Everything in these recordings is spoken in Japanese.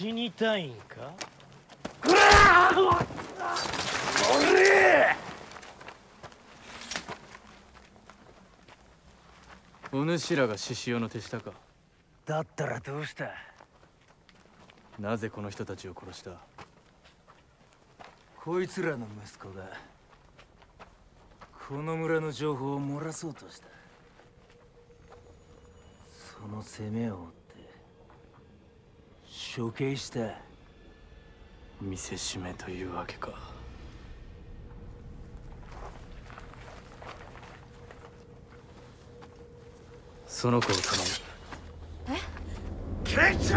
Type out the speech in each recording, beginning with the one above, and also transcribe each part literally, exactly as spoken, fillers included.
死にたいんか。 お主らが獅子雄の手下か。 だったらどうした。 なぜこの人たちを殺した。 こいつらの息子がこの村の情報を漏らそうとした。その責めを負って処刑した。 見せしめというわけか。その子を頼む。 え？ ケンチ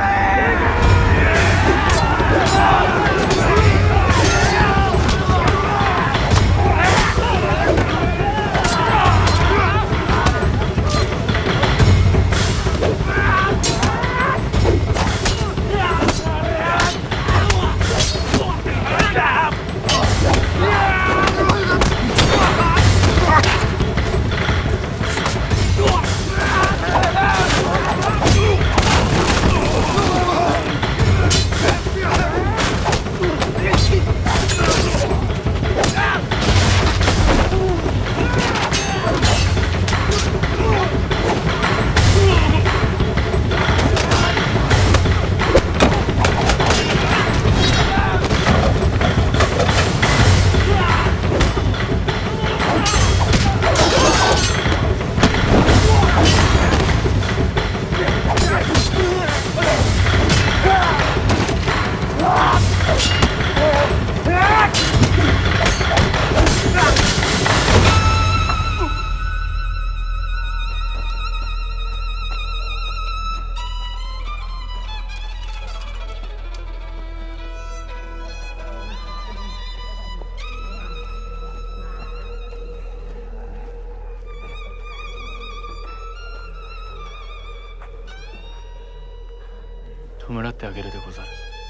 弔ってあげるでござる。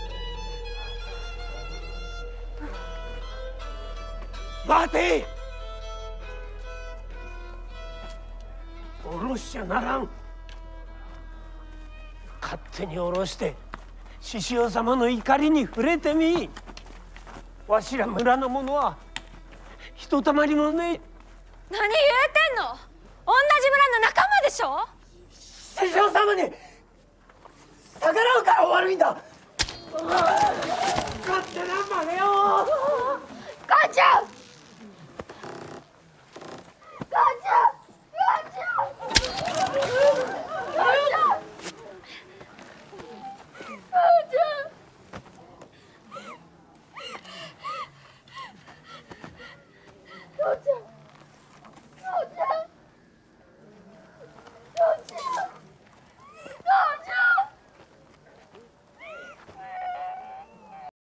待て。下ろしちゃならん。勝手に下ろして獅子雄様の怒りに触れてみ。わしら村の者はひとたまりもねえ。 何言うてんの。同じ村の仲間でしょ。 獅子雄様に逆らうから悪いんだ。